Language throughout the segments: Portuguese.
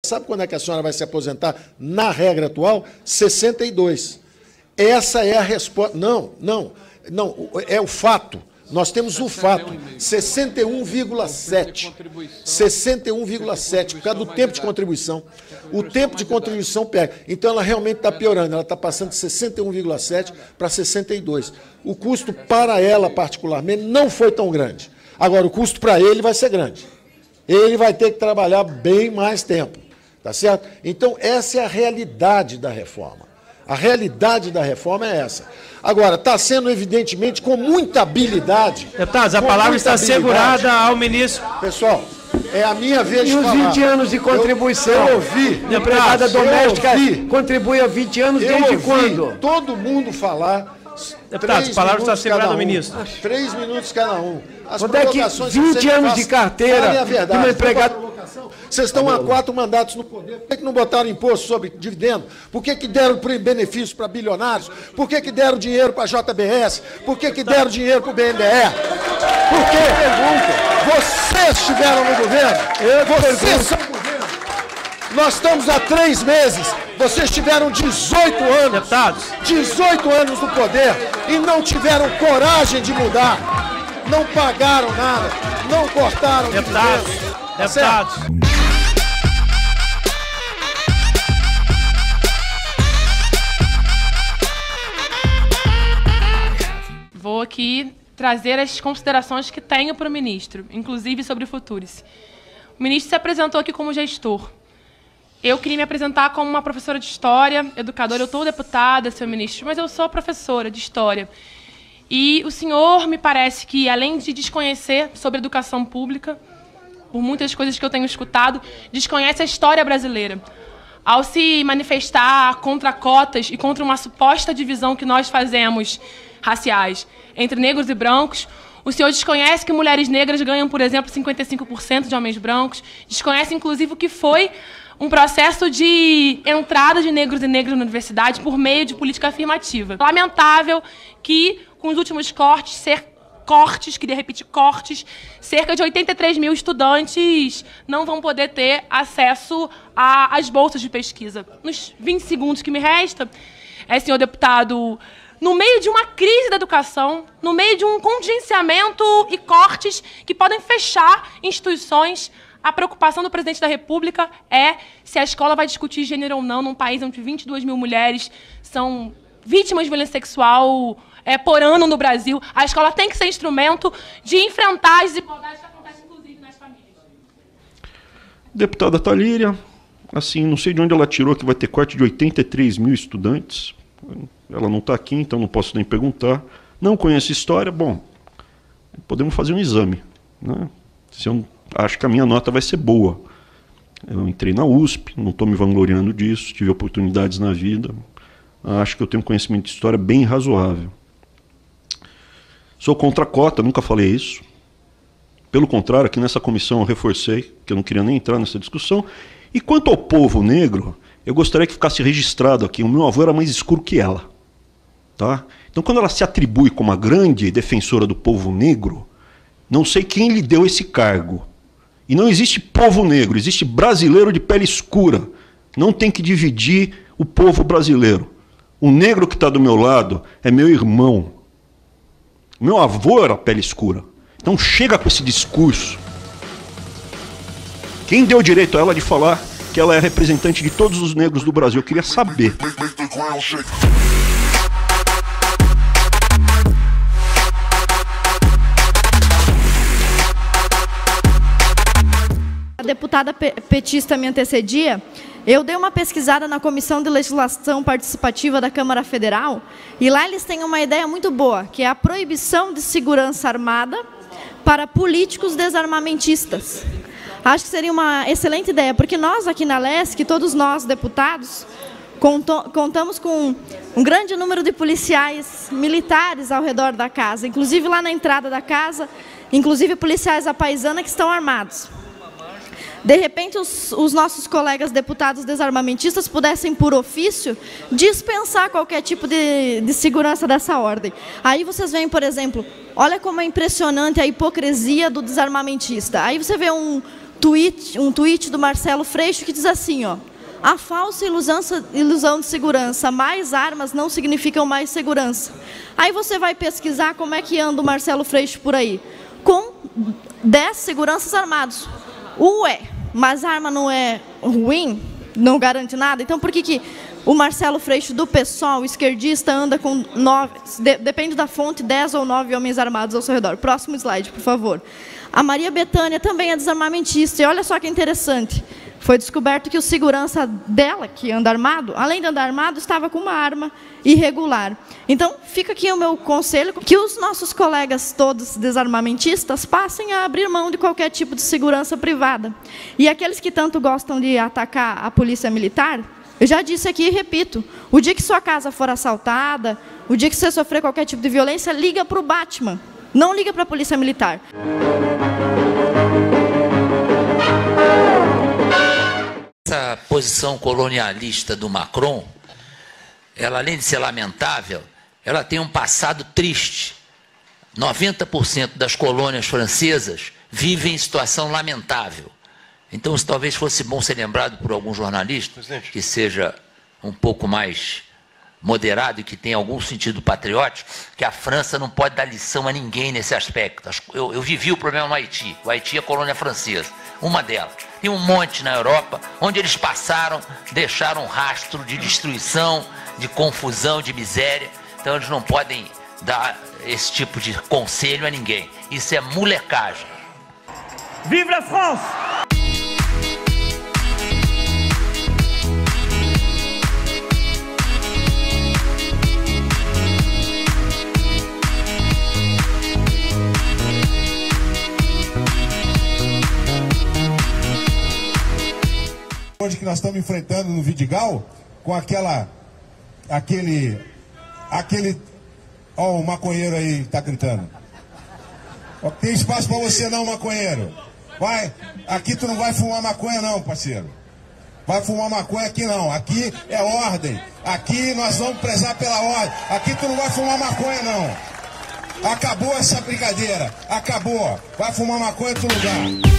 Sabe quando é que a senhora vai se aposentar na regra atual? 62. Essa é a resposta. Não, é o fato. Nós temos o fato, 61,7. 61,7, por causa do tempo de contribuição. O tempo de contribuição pega. Então, ela realmente está piorando. Ela está passando de 61,7 para 62. O custo para ela, particularmente, não foi tão grande. Agora, o custo para ele vai ser grande. Ele vai ter que trabalhar bem mais tempo. Tá certo? Então, essa é a realidade da reforma. A realidade da reforma é essa. Agora, está sendo, evidentemente, com muita habilidade... Deputados, a palavra está assegurada ao ministro. Pessoal, é a minha vez de falar. E os 20 anos de contribuição? Eu ouvi. A empregada doméstica contribui há 20 anos desde quando? Todo mundo falar... Deputados, a palavra está assegurada ao ministro. 3 minutos cada um. Quando é que 20 anos de carteira de uma empregada... Vocês estão há 4 mandatos no poder. Por que não botaram imposto sobre dividendo? Por que deram benefícios para bilionários? Por que deram dinheiro para a JBS? Por que deram dinheiro para o BNDE? Por quê? Vocês estiveram no governo. Vocês são o governo. Nós estamos há 3 meses. Vocês tiveram 18 anos. Deputados. 18 anos no poder e não tiveram coragem de mudar. Não pagaram nada. Não cortaram deputados. Deputados. Vou aqui trazer as considerações que tenho para o ministro, inclusive sobre o Futurice. O ministro se apresentou aqui como gestor. Eu queria me apresentar como uma professora de História, educadora. Eu estou deputada, senhor ministro, mas eu sou professora de História. E o senhor, me parece que, além de desconhecer sobre educação pública, por muitas coisas que eu tenho escutado, desconhece a história brasileira. Ao se manifestar contra cotas e contra uma suposta divisão que nós fazemos raciais entre negros e brancos, o senhor desconhece que mulheres negras ganham, por exemplo, 55% de homens brancos, desconhece, inclusive, o que foi um processo de entrada de negros e negras na universidade por meio de política afirmativa. Lamentável que, com os últimos queria repetir, cortes, cerca de 83 mil estudantes não vão poder ter acesso às bolsas de pesquisa. Nos 20 segundos que me resta, senhor deputado, no meio de uma crise da educação, no meio de um contingenciamento e cortes que podem fechar instituições, a preocupação do presidente da República é se a escola vai discutir gênero ou não num país onde 22 mil mulheres são vítimas de violência sexual por ano no Brasil. A escola tem que ser instrumento de enfrentar as desigualdades que acontecem, inclusive, nas famílias. Deputada Thalíria, assim, não sei de onde ela tirou que vai ter corte de 83 mil estudantes. Ela não está aqui, então não posso nem perguntar. Não conheço história. Bom, podemos fazer um exame, né? Se eu acho que a minha nota vai ser boa. Eu entrei na USP, não estou me vangloriando disso, tive oportunidades na vida. Acho que eu tenho um conhecimento de história bem razoável. Sou contra a cota, nunca falei isso. Pelo contrário, aqui nessa comissão eu reforcei que eu não queria nem entrar nessa discussão. E quanto ao povo negro, eu gostaria que ficasse registrado aqui, o meu avô era mais escuro que ela. Tá? Então, quando ela se atribui como a grande defensora do povo negro, não sei quem lhe deu esse cargo. E não existe povo negro, existe brasileiro de pele escura. Não tem que dividir o povo brasileiro. O negro que está do meu lado é meu irmão. Meu avô era pele escura. Então chega com esse discurso. Quem deu direito a ela de falar que ela é representante de todos os negros do Brasil? Eu queria saber. A deputada petista me antecedia. Eu dei uma pesquisada na Comissão de Legislação Participativa da Câmara Federal e lá eles têm uma ideia muito boa, que é a proibição de segurança armada para políticos desarmamentistas. Acho que seria uma excelente ideia, porque nós aqui na LESC, todos nós deputados, contamos com um grande número de policiais militares ao redor da casa, inclusive lá na entrada da casa, inclusive policiais à paisana que estão armados. De repente, os nossos colegas deputados desarmamentistas pudessem, por ofício, dispensar qualquer tipo de segurança dessa ordem. Aí vocês veem, por exemplo, olha como é impressionante a hipocrisia do desarmamentista. Aí você vê um tweet do Marcelo Freixo que diz assim, ó: a falsa ilusão de segurança, mais armas não significam mais segurança. Aí você vai pesquisar como é que anda o Marcelo Freixo por aí. Com 10 seguranças armados. Ué, mas a arma não é ruim? Não garante nada? Então por que o Marcelo Freixo do PSOL, esquerdista, anda com 9, depende da fonte, 10 ou 9 homens armados ao seu redor? Próximo slide, por favor. A Maria Bethânia também é desarmamentista. E olha só que interessante. Foi descoberto que o segurança dela, que anda armado, além de andar armado, estava com uma arma irregular. Então, fica aqui o meu conselho, que os nossos colegas todos desarmamentistas passem a abrir mão de qualquer tipo de segurança privada. E aqueles que tanto gostam de atacar a polícia militar, eu já disse aqui e repito, o dia que sua casa for assaltada, o dia que você sofrer qualquer tipo de violência, liga para o Batman, não liga para a polícia militar. Essa posição colonialista do Macron, ela, além de ser lamentável, ela tem um passado triste. 90% das colônias francesas vivem em situação lamentável. Então, isso talvez fosse bom ser lembrado por algum jornalista que seja um pouco mais moderado e que tenha algum sentido patriótico, que a França não pode dar lição a ninguém nesse aspecto. Eu vivi o problema no Haiti. O Haiti é colônia francesa, uma delas. Tem um monte na Europa onde eles passaram, deixaram um rastro de destruição, de confusão, de miséria. Então eles não podem dar esse tipo de conselho a ninguém. Isso é molecagem. Vive la France! Hoje que nós estamos enfrentando no Vidigal, com aquele, ó, o maconheiro aí tá gritando. Ó, tem espaço para você não, maconheiro. Vai, aqui tu não vai fumar maconha não, parceiro. Vai fumar maconha aqui não, aqui é ordem. Aqui nós vamos prezar pela ordem. Aqui tu não vai fumar maconha não. Acabou essa brincadeira, acabou. Vai fumar maconha em outro lugar.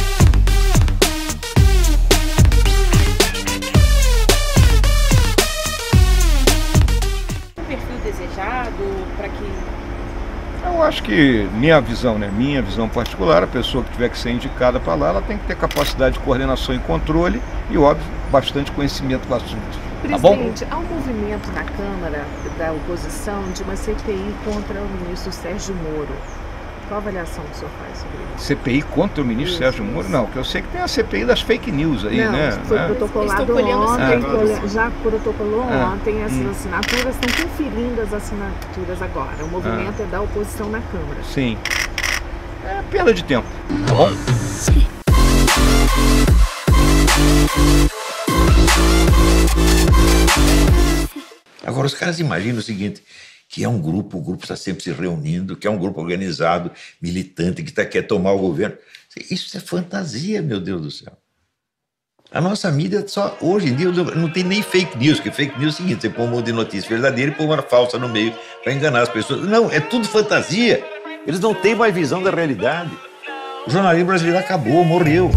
Para que... Eu acho que minha visão particular, a pessoa que tiver que ser indicada para lá, ela tem que ter capacidade de coordenação e controle e, óbvio, bastante conhecimento do assunto. Presidente, há um movimento na Câmara da oposição de uma CPI contra o ministro Sérgio Moro. Qual a avaliação que o senhor faz sobre isso? CPI contra o ministro Sérgio Moro? Não, porque eu sei que tem a CPI das fake news aí, não, né? Foi protocolado ontem, já protocolou ontem essas assinaturas, estão conferindo as assinaturas agora. O movimento é da oposição na Câmara. Sim. É perda de tempo, tá bom? Agora, os caras imaginam o seguinte, que é um grupo, o grupo está sempre se reunindo, que é um grupo organizado, militante, que quer tomar o governo. Isso é fantasia, meu Deus do céu. A nossa mídia, só hoje em dia, não tem nem fake news, porque fake news é o seguinte, você põe um monte de notícia verdadeira e põe uma falsa no meio para enganar as pessoas. Não, é tudo fantasia. Eles não têm mais visão da realidade. O jornalismo brasileiro acabou, morreu.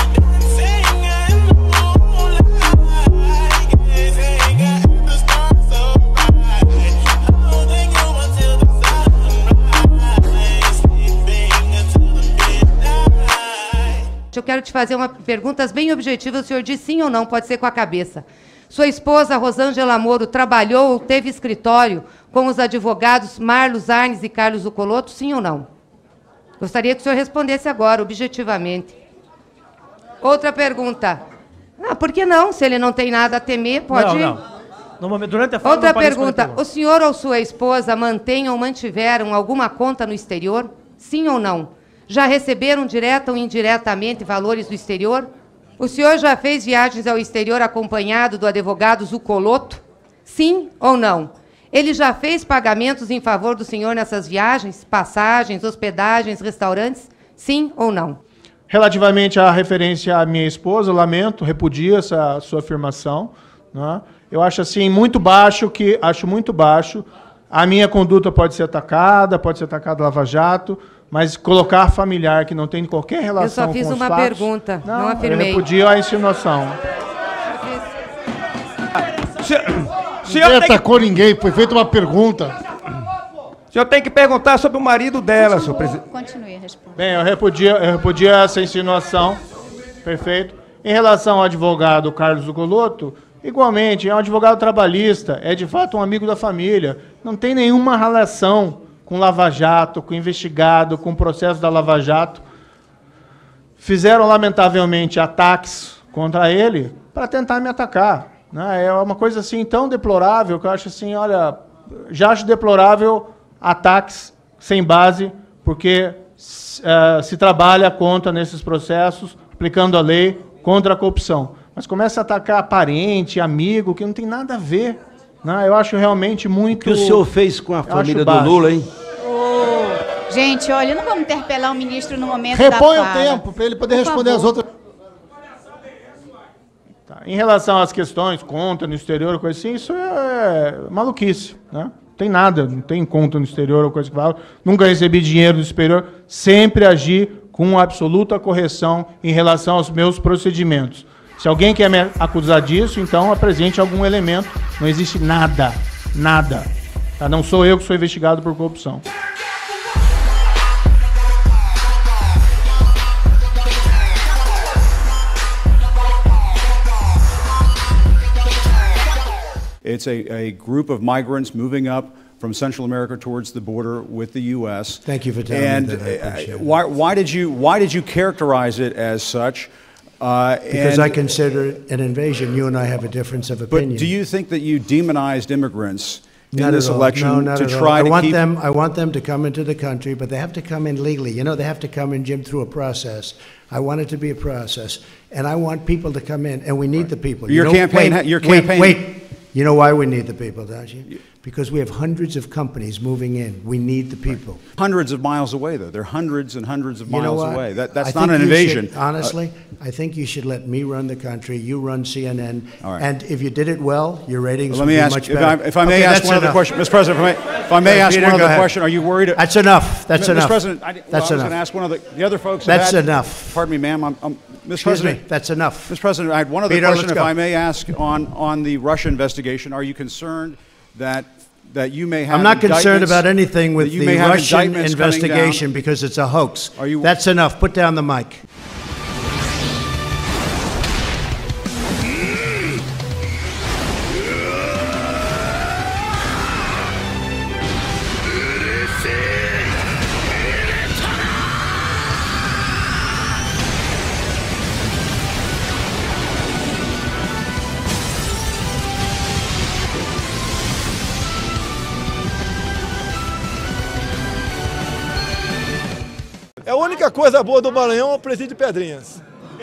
Eu quero te fazer perguntas bem objetivas, o senhor diz sim ou não, pode ser com a cabeça. Sua esposa, Rosângela Moro, trabalhou ou teve escritório com os advogados Marlos Arnes e Carlos Zuccolotto, sim ou não? Gostaria que o senhor respondesse agora, objetivamente. Outra pergunta. Ah, por que não? Se ele não tem nada a temer, pode... Não. Durante a fala, outra pergunta. O senhor ou sua esposa mantêm ou mantiveram alguma conta no exterior? Sim ou não? Já receberam direta ou indiretamente valores do exterior? O senhor já fez viagens ao exterior acompanhado do advogado Zuccolotto? Sim ou não? Ele já fez pagamentos em favor do senhor nessas viagens? Passagens, hospedagens, restaurantes? Sim ou não? Relativamente à referência à minha esposa, lamento, repudio essa sua afirmação, né? Eu acho assim muito baixo, A minha conduta pode ser atacada Lava Jato, Mas colocar familiar que não tem qualquer relação com os fatos... Eu só fiz uma pergunta, não afirmei. Eu repudio a insinuação. Ninguém atacou ninguém, foi feita uma pergunta. O senhor tem que perguntar sobre o marido dela, senhor presidente. Continue a responder. Bem, eu repudio essa insinuação. Perfeito. Em relação ao advogado Carlos Zuccolotto, igualmente, é um advogado trabalhista, é de fato um amigo da família. Não tem nenhuma relação com Lava Jato, com investigado, com o processo da Lava Jato. Fizeram, lamentavelmente, ataques contra ele para tentar me atacar. Né? É uma coisa assim tão deplorável que eu acho assim, olha, já acho deplorável ataques sem base, porque se trabalha contra nesses processos, aplicando a lei contra a corrupção. Mas começa a atacar parente, amigo, que não tem nada a ver. Né? Eu acho realmente muito... O que o senhor fez com a família do Lula, hein? Gente, olha, não vamos interpelar o ministro no momento Repõe da o fala. tempo para ele poder responder as outras. Tá. Em relação às questões, conta no exterior, coisa assim, isso é maluquice. Né? Não tem nada, não tem conta no exterior ou coisa que fala. Nunca recebi dinheiro do exterior, sempre agi com absoluta correção em relação aos meus procedimentos. Se alguém quer me acusar disso, então apresente algum elemento. Não existe nada, nada. Tá? Não sou eu que sou investigado por corrupção. It's a group of migrants moving up from Central America towards the border with the U.S. Thank you for telling me that. I appreciate it. Why did you characterize it as such? Because I consider it an invasion. You and I have a difference of opinion. But do you think that you demonized immigrants in Not this at all. election No, not to at all. try to keep? I want them to come into the country, but they have to come in legally. You know, they have to come in, Jim, through a process. I want it to be a process, and I want people to come in, and we need the people. Your campaign. Wait. You know why we need the people, don't you? Because we have hundreds of companies moving in. We need the people. Hundreds of miles away, though. They're hundreds and hundreds of You know miles what? away. I That's think not an you invasion. should, honestly, I think you should let me run the country. You run CNN. All right. And if you did it well, your ratings Let would me be ask, much better. if I may Okay, ask that's one other enough. question, Mr. President. If I may ask Peter, one go other ahead. question, are you worried? That's enough. That's Mr. enough. President, I That's was enough. going to ask one of the other folks. That's enough. Pardon me, ma'am. Mr. Excuse President, me. That's enough. Mr. President, I had one other Peter, question, let's if go. I may ask, on the Russia investigation. Are you concerned that you may have? I'm not concerned indictments- about anything with that you the may have Russian indictments coming down? investigation because it's a hoax. Are you? That's enough. Put down the mic. A única coisa boa do Maranhão é o presídio de Pedrinhas.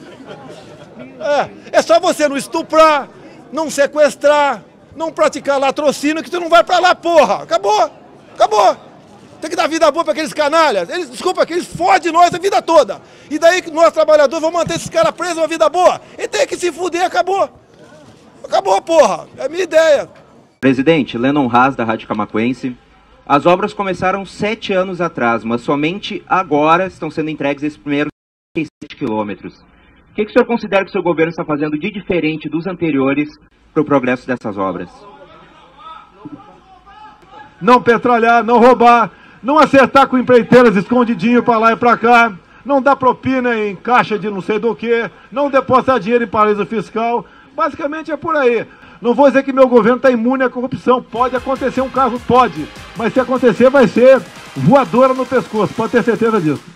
É só você não estuprar, não sequestrar, não praticar latrocínio que tu não vai pra lá, porra. Acabou. Acabou. Tem que dar vida boa pra aqueles canalhas. Desculpa, que eles fodem nós a vida toda. E daí que nós, trabalhadores, vamos manter esses caras presos uma vida boa. E tem que se fuder, acabou. Acabou, porra. É a minha ideia. Presidente, Lennon Haas, da Rádio Camaquense. As obras começaram 7 anos atrás, mas somente agora estão sendo entregues esses primeiros 37 quilômetros. O que o senhor considera que o seu governo está fazendo de diferente dos anteriores para o progresso dessas obras? Não petralhar, não roubar, não acertar com empreiteiras escondidinho para lá e para cá, não dar propina em caixa de não sei do que, não depositar dinheiro em paraíso fiscal. Basicamente é por aí. Não vou dizer que meu governo está imune à corrupção. Pode acontecer um caso, pode. Mas se acontecer, vai ser voadora no pescoço. Pode ter certeza disso.